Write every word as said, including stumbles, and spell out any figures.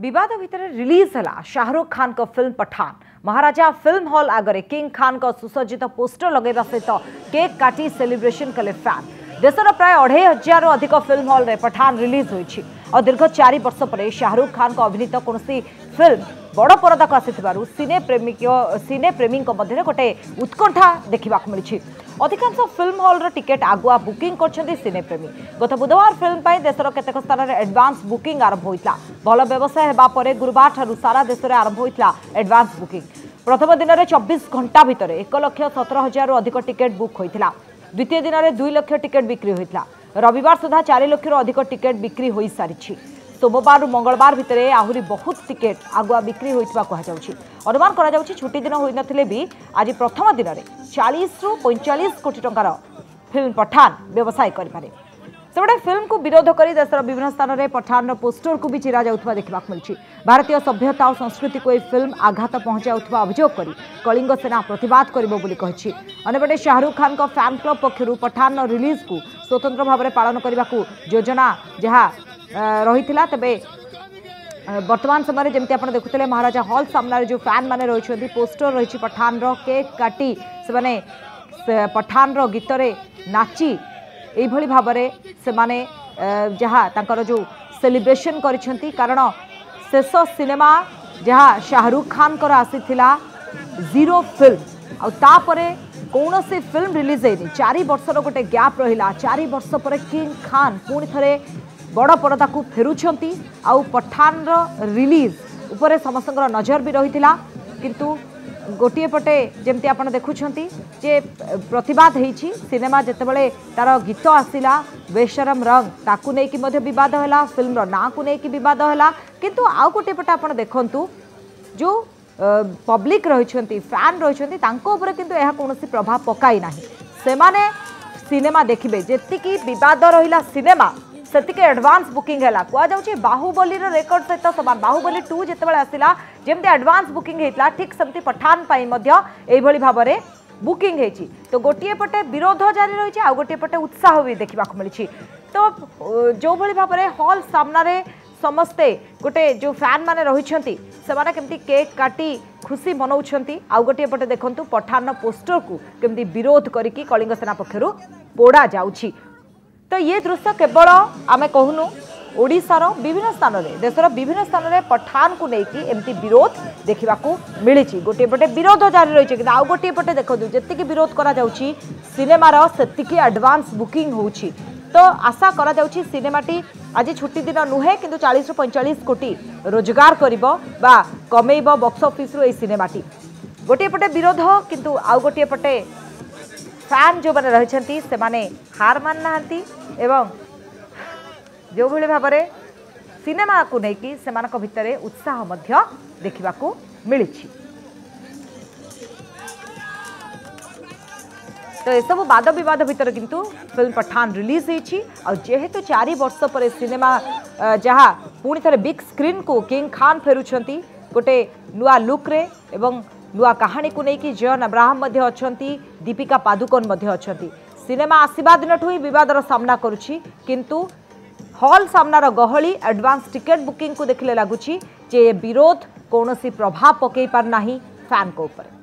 विवाद भितर रिलीज है शाहरुख खान को film Pathaan. Maharaja film hall आगरे किंग खान को सुसज्जित पोस्टर लगेगा सहित केक काटी सेलिब्रेशन कले फैन। देशर प्राय अढ़ाई हजार अधिक फिल्म हॉल रे पठान रिलीज होईछि और दीर्घ चार वर्ष पर शाहरुख खान को अभिनीत कौन फिल्म बड़ परदा को आसी सिने प्रेमिक सिने प्रेमी मध्य गोटे उत्कंठा देखा मिली। अधिकांश फिल्म हॉल टिकेट आगुआ बुकिंग कर सिने प्रेमी। गत बुधवार फिल्म पर देशर केतेक स्थान में एडवांस बुकिंग आरंभ होता। भल व्यवसाय होगा पर गुरुवार ठारू सारा देश में आरंभ होता एडवांस बुकिंग। प्रथम दिन में चौबीस घंटा भितर एक लक्ष सतर हजार अधिक टिकेट बुक होता। द्वितीय दिन में दुई लक्ष टिकेट बिक्री होता। रविवार सुधा चार लक्ष अधिक टिकेट बिक्री हो सारी। सोमवार मंगलवार भितर आहरी बहुत टिकेट आगुआ बिक्री होता कहुच्छी। अनुमान करा छुट्टी दिन होते भी आज प्रथम दिन में चालीस रु पैंचाश कोटी टंकार फिल्म पठान व्यवसाय करें। सेपटे फिल्म को विरोध कर देशर विभिन्न स्थान में पठान पोस्टर को भी चिरा जाउथबा देखा मिली। भारतीय सभ्यता और संस्कृति को यह फिल्म आघात पहुंचाउथबा अभियोग कर कलिंग सेना प्रतिवाद करिछि। अन्यपटे शाहरुख खान को फैन क्लब पक्षरु पठान रिलीज को स्वतंत्र भाव में पालन करने को योजना जहाँ रही तेबे वर्तमान समय जमी आप देखुते महाराजा हॉल सामने जो फैन मैंने रही पोस्टर रही पठान केक काटी से पठान गीत नाची यही भाव से माने जहाँ तांकर जो सेलिब्रेशन करिसेंती। कारण शेष सिनेमा जहाँ शाहरुख खान कर आसीथिला जीरो फिल्म आउे कौन सी फिल्म रिलीज है चार वर्षर गोटे गैप रहा। चार वर्ष पर किंग खान पुणी थे बड़ परदा को फेरुछंती आउ पठान रिलीज उपरे समस्त नजर भी रही किंतु गोटे पटे जमती आप देखुंटे जे प्रतिवाद होती सिनेमा जितेबाला तार गीत आसला बेशरम रंग ताकू नहीं कि बद है फिल्म ना को लेकिन बद है किंतु आउ गोटे पटे आप देखु जो पब्लिक रही फैन रही किंतु यह कौन प्रभाव पकाई ना। से माने सिनेमा देखिए जी बद रहा सिनेमा सेतिके एडवांस बुकिंग है कहुच्छे बाहुबली रेकर्ड सहित समान। बाहुबली टू जितेबाला आसला जमती एडवांस बुकिंग होता ठीक सेमती पठान यही भाव में बुकिंग होती। तो गोटे पटे विरोध जारी रही है आ गोटे पटे उत्साह भी देखा मिली। तो जो भाई भाव में हॉल सामने समस्ते गोटे जो फैन माने रही से केमती केक काटी खुशी मनाउछंती आ गोटे पटे देखंतु पठान पोस्टर को केमती विरोध करिकी कलिंग सेना पक्षरु पोड़ा जाउछि। तो ये दृश्य केवल आमे कहूनु ओडिशार विभिन्न स्थान में देशर विभिन्न स्थान में पठान को लेकिन एमती विरोध देखा मिली। गोटे पटे विरोध जारी रही है आउ गोटे पटे देखो जी विरोध करा जाउछि सिनेमार सेतिकी एडवांस बुकिंग होउछि। तो आशा करा जाउछि सिनेमाटी आज छुट्टी दिन नुहे किंतु चालीस रु पैंचाश कोटी रोजगार करिबो बा कमेइबो बॉक्स ऑफिस रु ए सिनेमाटी। गोटे पटे विरोध किंतु आउ गोटे पटे फैन जो मैंने रही से माने हार मान नाहंती एवं जो भली भाव में सिनेमा को लेकिन से भितर उत्साह मध्य देखा मिली। तो यह सब वाद विवाद भितर किंतु फिल्म पठान रिलीज होती और जेहेतु चार वर्ष पर सिनेमा जहाँ पुणी थे बिग स्क्रीन को किंग खान फेरुछंती गोटे नुआ लुक रे एवं नुआ कहानी को लेकिन जयन अब्राहम अच्छी दीपिका पादुकोण अच्छी। सिनेमा आसवा दिन ही बदर सामना करुछि किंतु हॉल सामनार गहली एडवांस टिकेट बुकिंग को देखले लगुच जे विरोध कौन सी प्रभाव पकई पार ना फैन को ऊपर।